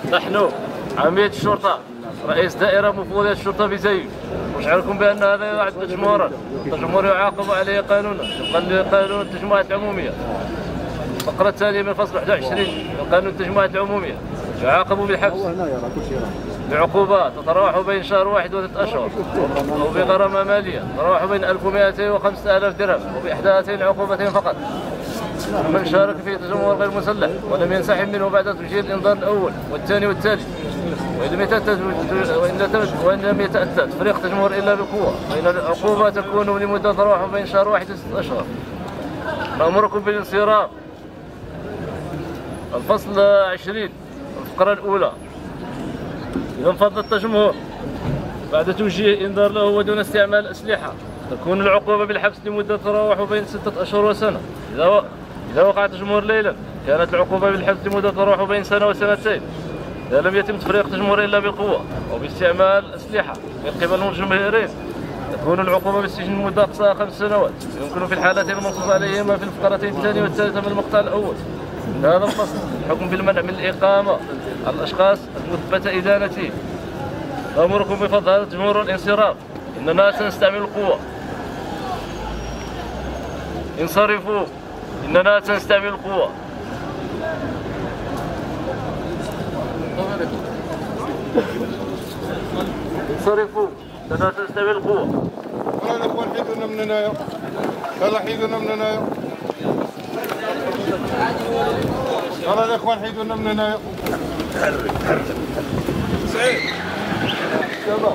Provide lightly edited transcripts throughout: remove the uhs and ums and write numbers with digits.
نحن عمية الشرطة رئيس دائرة مفوضية الشرطة بزايد نشعركم بأن هذا يعد تجمهورا، التجمهور يعاقب عليه قانونا طبقا لقانون التجمعات العمومية. الفقرة الثانية من فصل 21 من قانون التجمعات العمومية يعاقب بالحبس بعقوبات تتراوح بين شهر واحد وثلاثة أشهر وبغرامة مالية تتراوح بين 1200 و 5000 درهم وبإحدى هاتين العقوبتين فقط. من شارك في تجمهور غير مسلح ولم ينسحب منه بعد تسجيل الإنذار الأول والثاني والثالث وإن لم يتأتى تفريق تجمهور إلا بالقوة، فإن العقوبة تكون لمدة تتراوح بين شهر واحد و6 أشهر. نأمركم بالانصراف. الفصل 20 الفقرة الأولى: إذا انفض التجمهور بعد توجيه إنذار له ودون استعمال أسلحة تكون العقوبة بالحبس لمدة تتراوح بين 6 أشهر وسنة. إذا وقع تجمهور ليلا كانت العقوبة بالحبس لمدة تتراوح بين سنة وسنتين. إذا لم يتم تفريق تجمهور إلا بالقوة أو باستعمال أسلحة من قبل المتجمهرين تكون العقوبة بالسجن لمدة أقصاها 5 سنوات، يمكن في الحالتين المنصوص عليهما في الفقرتين الثانية والثالثة من المقطع الأول. هذا الفصل الحكم بالمنع من الإقامة على الأشخاص المثبتة إدانتهم. نأمركم بفض هذا التجمهور والانصراف، إننا سنستعمل القوة. انصرفوا، إننا سنستعمل القوة. انصرفوا، إننا سنستعمل القوة. يلا الأخوان حيدونا من هنايا، يلا حيدونا من هنايا، يلا الأخوان حيدونا من هنايا. سعيد يلا.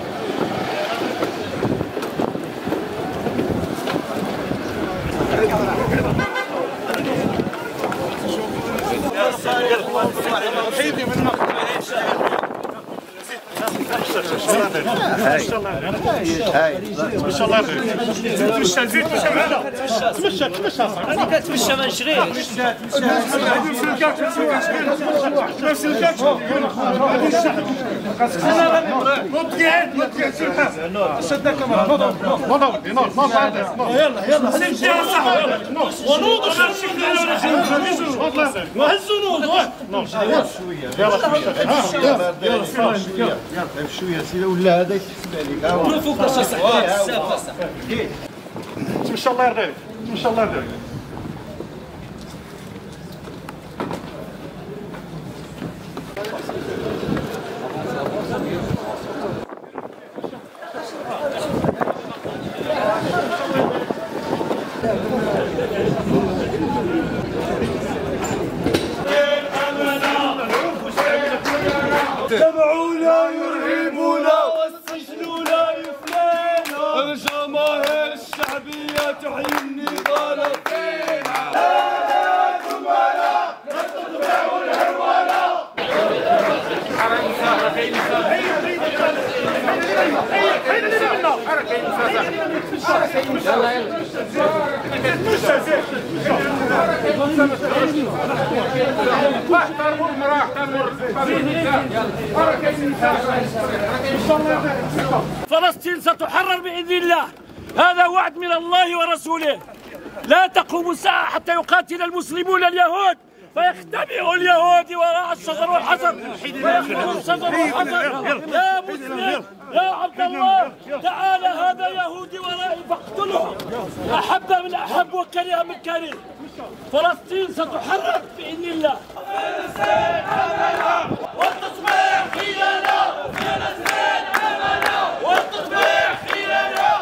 حيدي من المقطع. هاي ما شاء الله تمشى زيد تمشى معنا تمشى انا كتمشى ما نشريش نفس الكاش شد الكاميرا نوض يلا يلا سنتي صح ونوض وهزوا نوض يلا شويه سيدي ولا هذا يتحسب عليك فوق صح تمشى الله يرضيك تمشى الله يرضيك تبعونا يرهبونا والسجن لا يفنينا، الجماهير الشعبية تحيي النضال فينا. لا تبالا لا تطبعوا الهرولة. فلسطين ستحرر بإذن الله، هذا وعد من الله ورسوله. لا تقوم الساعة حتى يقاتل المسلمون اليهود فيختبئ اليهود وراء الشجر والحجر فيأخذ الشجر والحجر. يا مسلم يا عبد الله تعال، هذا يهودي ورائي فاقتله. أحب من أحب وكره من كره. فلسطين ستحرر بإذن الله. فلسطين عملها والتطبيع خيانة، فلسطين عملها والتطبيع خيانة.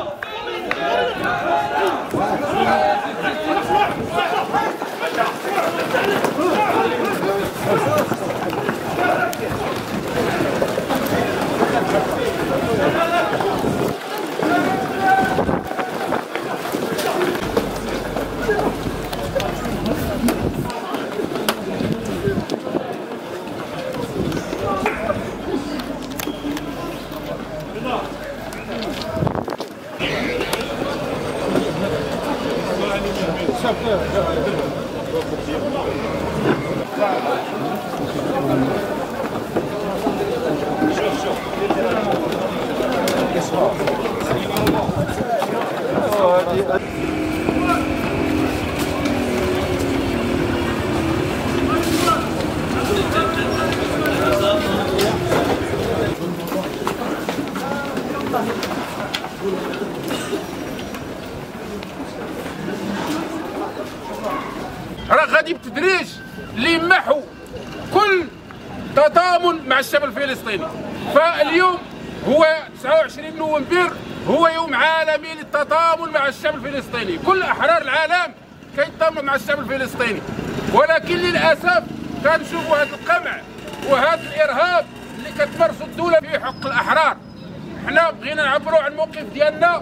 غادي بالتدريج ليمحوا كل تضامن مع الشعب الفلسطيني. فاليوم هو 29 نوفمبر هو يوم عالمي للتضامن مع الشعب الفلسطيني، كل احرار العالم كيتضامنوا مع الشعب الفلسطيني، ولكن للاسف كنشوفوا هذا القمع وهذا الارهاب اللي كتمارسوا الدوله في حق الاحرار. حنا بغينا نعبروا عن الموقف ديالنا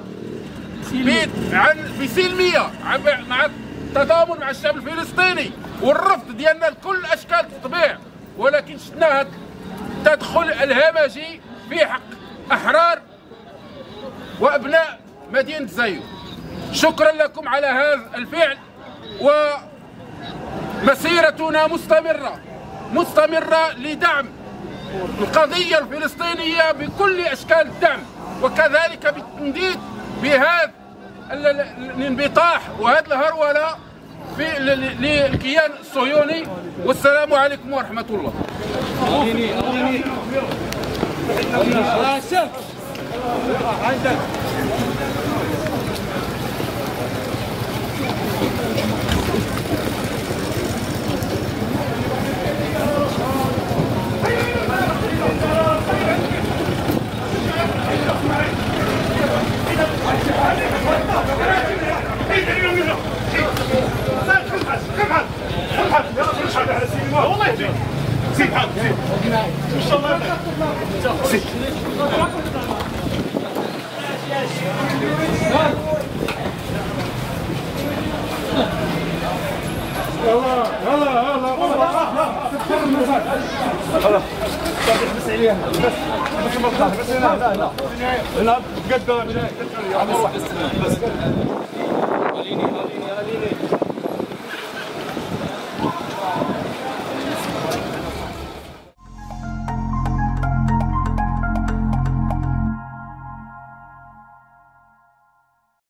بسلميه مع التضامن مع الشعب الفلسطيني والرفض ديالنا لكل اشكال التطبيع، ولكن شفنا هذا التدخل الهمجي في حق احرار وابناء مدينه زايو. شكرا لكم على هذا الفعل، ومسيرتنا مستمره لدعم القضيه الفلسطينيه بكل اشكال الدعم، وكذلك بالتنديد بهذا الانبطاح وهذه الهروله للكيان الصهيوني. والسلام عليكم ورحمه الله. والله يجيك زيد حق زيد ان شاء الله زيد يلا